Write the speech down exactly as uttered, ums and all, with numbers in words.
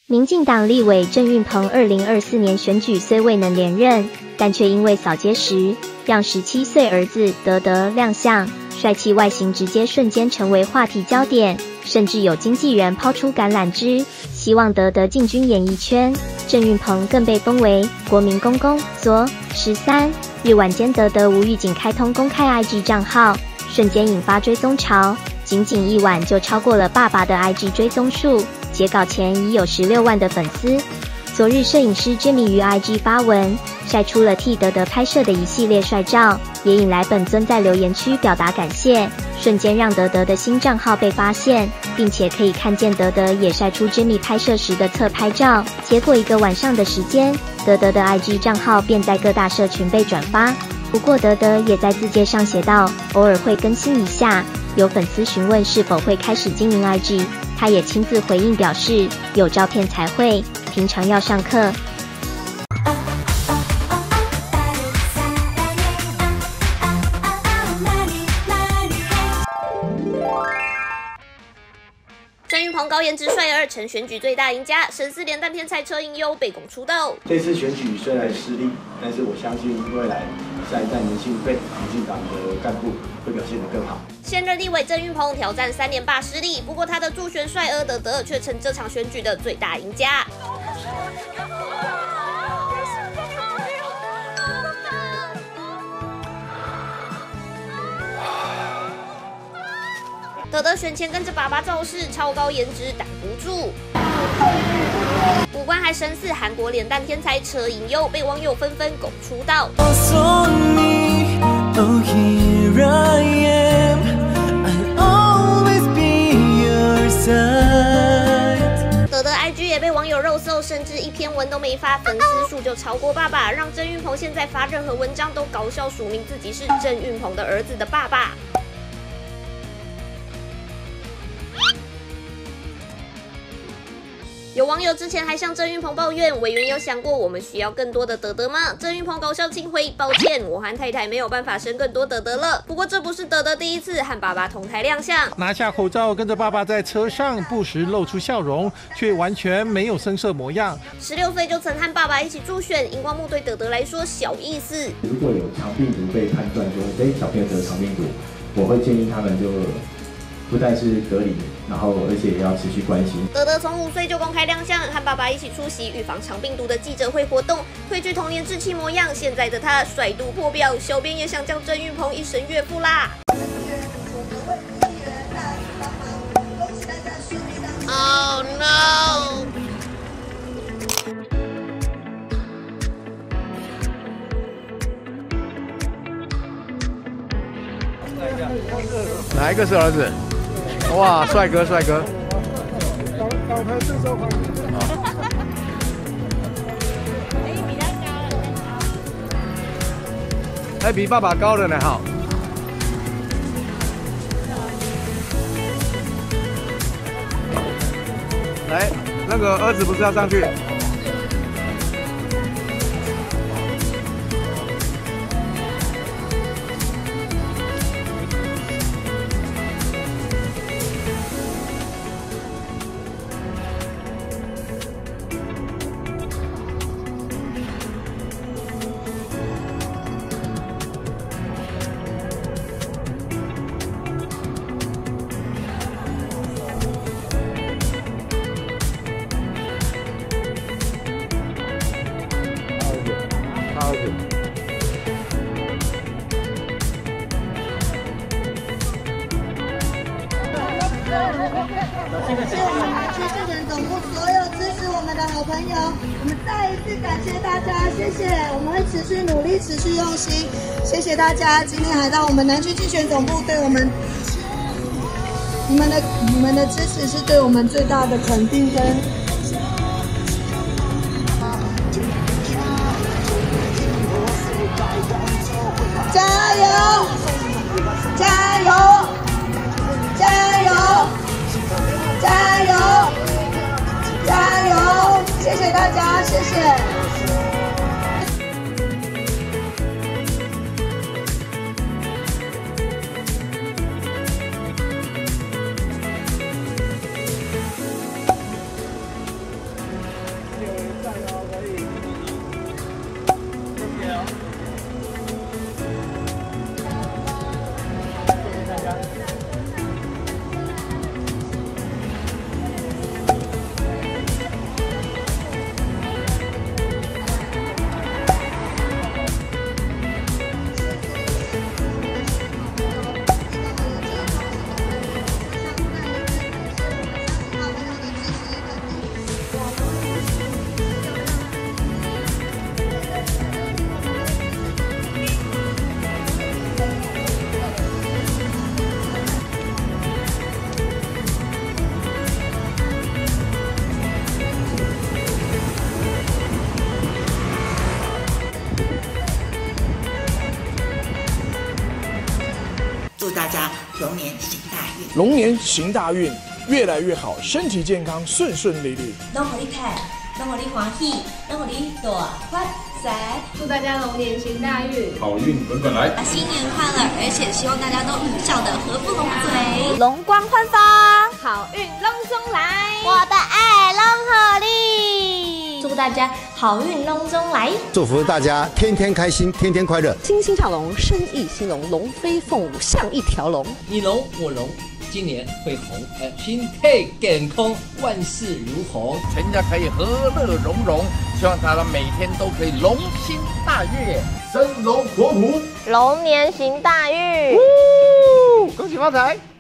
民进党立委郑运鹏二零二四年选举虽未能连任，但却因为扫街时让十七岁儿子德德亮相，帅气外形直接瞬间成为话题焦点，甚至有经纪人抛出橄榄枝，希望德德进军演艺圈。郑运鹏更被封为国民公公。昨十三日晚间，德德无预警开通公开 I G 账号，瞬间引发追踪潮，仅仅一晚就超过了爸爸的 I G 追踪数。截稿前已有十六万的粉丝。昨日，摄影师 Jimmy 于 I G 发文，晒出了替德德拍摄的一系列帅照，也引来本尊在留言区表达感谢，瞬间让德德的新账号被发现，并且可以看见德德也晒出 Jimmy 拍摄时的侧拍照。结果一个晚上的时间，德德的 I G 账号便在各大社群被转发。不过德德也在自介上写道，偶尔会更新一下。有粉丝询问是否会开始经营 I G， 他也亲自回应表示，有照片才会，平常要上课。 郑运鹏高颜值帅儿成选举最大赢家，神四连弹天才车银优被拱出道。 这次选举虽然失利，但是我相信未来下一代年轻一辈民进党的干部会表现得更好。 现任立委郑运鹏挑战三连霸失利，不过他的助选帅儿德德却成这场选举的最大赢家。德德选前跟着爸爸造势，超高颜值挡不住，五官还神似韩国脸蛋天才车银优，被网友纷纷拱出道。德德 I G 也被网友肉搜，甚至一篇文都没发，粉丝数就超过爸爸，让郑运鹏现在发任何文章都搞笑署名自己是郑运鹏的儿子的爸爸。有网友之前还向郑运鹏抱怨，委员有想过我们需要更多的德德吗？郑运鹏搞笑轻回，抱歉，我和太太没有办法生更多德德了。不过这不是德德第一次和爸爸同台亮相， 拿下口罩跟着爸爸在车上，不时露出笑容，却完全没有生涩模样。 十六岁就曾和爸爸一起助选，荧光幕对德德来说小意思。 如果有肠病毒被判断说，哎，小朋友得肠病毒，我会建议他们就不但是隔离，然后而且也要持续关心。 德德从五岁就公开亮相，和爸爸一起出席预防肠病毒的记者会活动，褪去童年稚气模样。现在的他帅度破表，小编也想将郑运鹏一声岳父啦。Oh no！ 哪一个是儿子？哇，帅哥，帅哥！ 导台最受欢迎。 还比爸爸高了呢，哈。来，那个儿子不是要上去？ 谢谢我们南区竞选总部所有支持我们的好朋友，我们再一次感谢大家，谢谢，我们会持续努力，持续用心，谢谢大家今天来到我们南区竞选总部，对我们你们的你们的支持是对我们最大的肯定跟加油，加油，加油！加油！加油！谢谢大家，谢谢。 龙年行大运， 龙年行大运，越来越好，身体健康，顺顺利利。 拢互你看，拢互你欢喜，拢互你大发财。 祝大家龙年行大运， 好运滚滚来， 新年快乐！而且希望大家都笑得合不拢嘴， 容光焕发， 好运隆中来， 我的爱龙合力。 祝大家好运隆中来， 祝福大家天天开心，天天快乐， 欣欣向荣，生意兴隆，龙飞凤舞像一条龙。 你龙我龙，今年会红，呃，心态健康，万事如虹， 全家可以和乐融融。希望大家每天都可以龙心大悦， 生龙活虎， 龙年行大运， 恭喜发财！